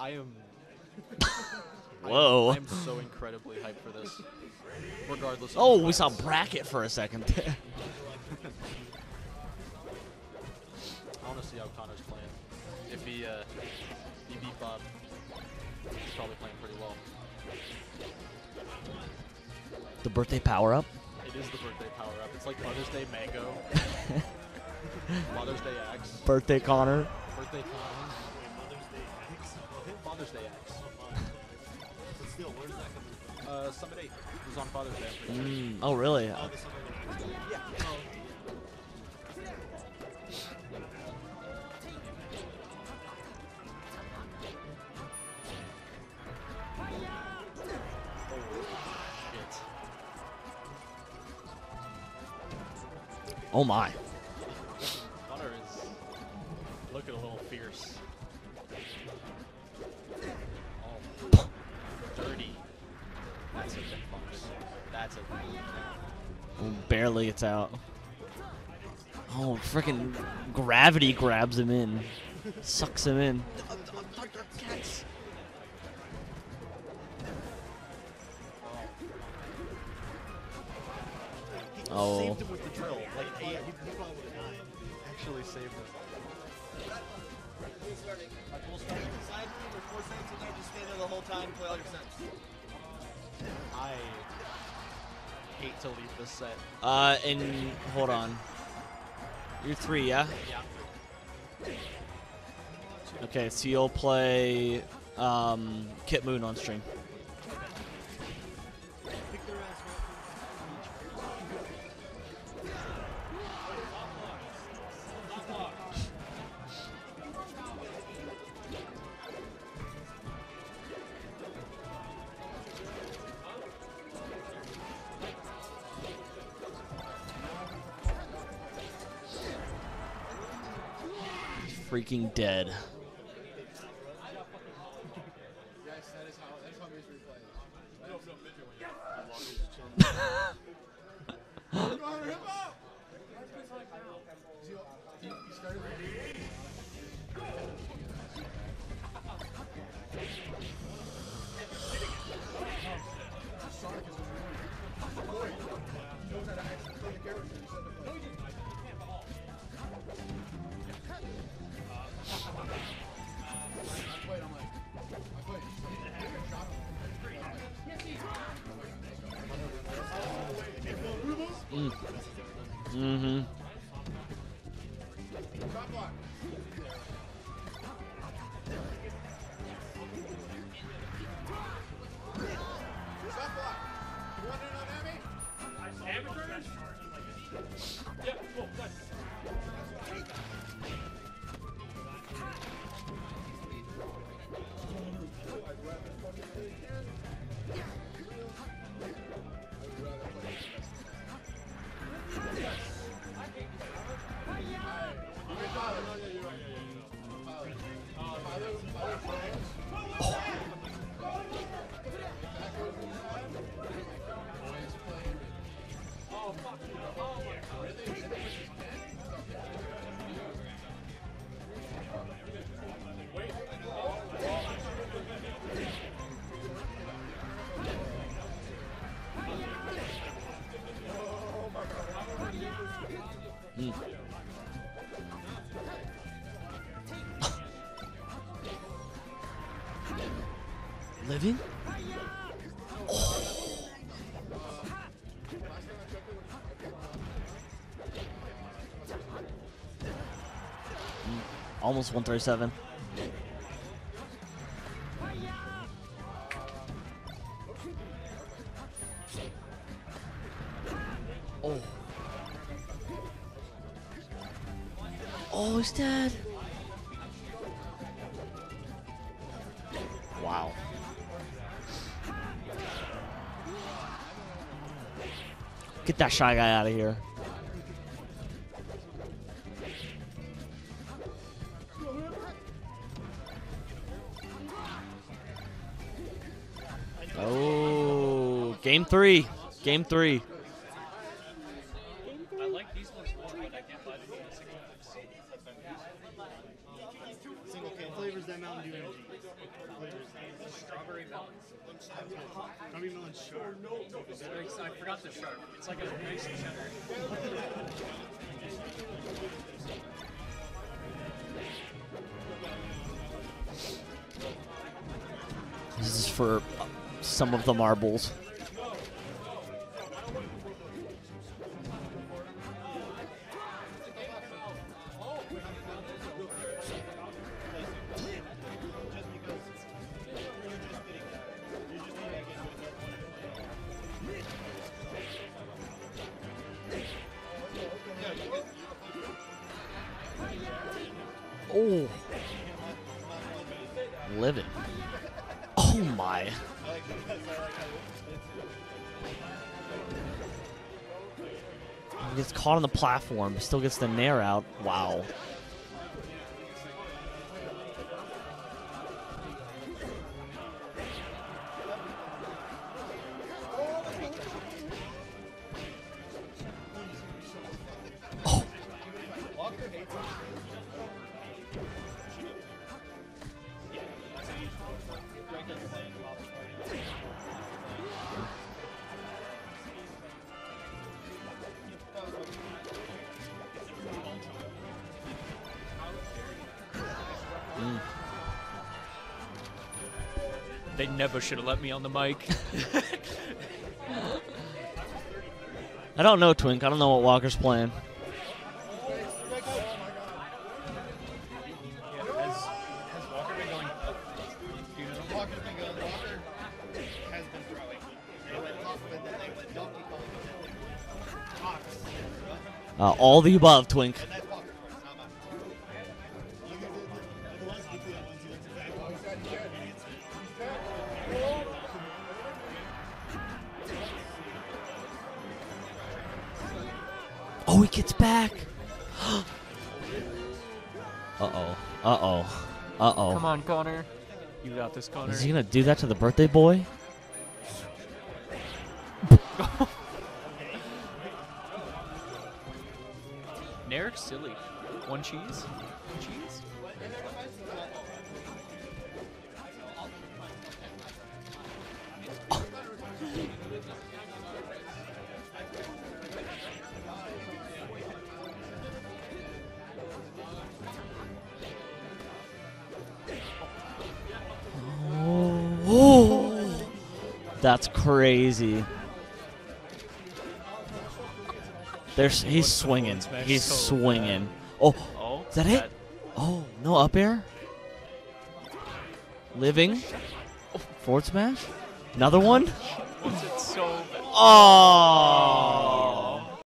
I am. Whoa. I am so incredibly hyped for this. Regardless. Of Oh, who we saw wins. bracket for a second. I want to see how Connor's playing. If he beat Bob, he's probably playing pretty well. The birthday power-up? It is the birthday power-up. It's like Mother's Day Mango. Mother's Day X. Birthday Connor. Birthday Connor. Father's Day X. But still, where's that coming from? Summit 8. It was on Father's Day. I'm pretty sure. Oh, really? Oh, the summer game. Yeah. Oh. Shit. Oh, my. Connor is looking a little fierce. Oh, dirty. That's a big box. That's a Barely gets out. Oh, freaking gravity grabs him in. Sucks him in. Dr. Katz. He Oh. saved him with the drill. Like, he probably would have died. Actually saved him. Side team or 4 cents, and just stay there the whole time and play all your sets. I hate to leave this set. And hold on. You're 3, yeah? Yeah. Okay, so you'll play Kit Moon on stream. Pick their ass Freaking dead. Yes, that's how Misery plays. No, Midget when you know how to hip hop! He started Sonic is a boy. He knows how to actually play the character instead of I played, I'm like, I played. Shot him. Mm-hmm. Top block. Top block. You want in on Emmy? Living? Almost 137. Oh. Oh, he's dead. Wow. Get that shy guy out of here. Oh, game 3. Game 3. I like these ones more, but I can't buy them in the 6 packs. Single can flavors that Mountain Dew energy? Strawberry melon. Strawberry melon sharp. I forgot the sharp. It's like a nice cheddar. This is for some of the marbles. Oh. Living. Oh my. He gets caught on the platform, still gets the nair out. Wow. They never should have let me on the mic. I don't know, Twink. I don't know what Walker's playing. Has Walker been going up? Do you know? Walker's been going. Walker has been throwing. They went top with it. They went Donkey Kong. Ox. All the above, Twink. And that's Walker's voice, not mine. Oh, he gets back. Uh-oh. Uh-oh. Uh-oh. Come on, Connor. You got this, Connor. Is he going to do that to the birthday boy? Nair, silly. One cheese? One cheese? Oh, that's crazy. He's swinging. He's swinging. Oh, Oh, is that it? Oh, no up air? Living? Forward smash? Another one? Was it so bad? Oh!